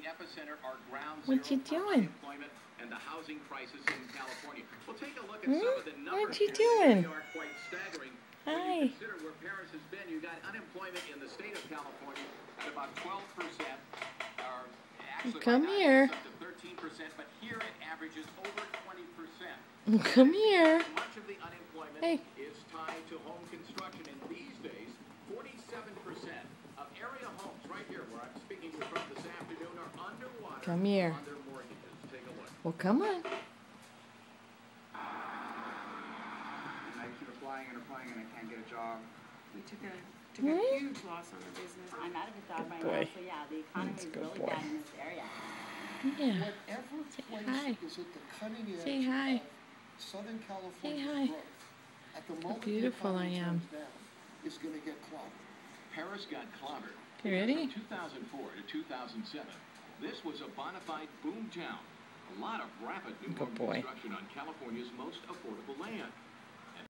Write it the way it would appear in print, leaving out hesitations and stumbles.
epicenter are ground zero What you doing? unemployment and the housing crisis in California. We'll take a look at some of the numbers. What you doing? They are quite staggering. Hi. When you consider where Paris has been, you got unemployment in the state of California at about 12%. Or actually, Come here. Up to 13%, but here it averages over 20%. Come here. Much of the unemployment is tied to home construction, and these days, 47% of area homes right here where I'm speaking from this afternoon are underwater. Come here. On their mortgages. Take a look. Well, come on. I keep applying and I can't get a job. We took a huge loss on our business. I'm out of a job right boy. now, so yeah, the economy is really boy. bad in this area. Yeah. Whatever place hi. is at the cutting edge Say hi. of Southern California Say hi. growth, at the moment beautiful the economy I am. turns down, is going to get clobbered. Paris got clobbered. You ready? From 2004 to 2007, this was a bona fide boom town. A lot of rapid new home Good boy. construction on California's most affordable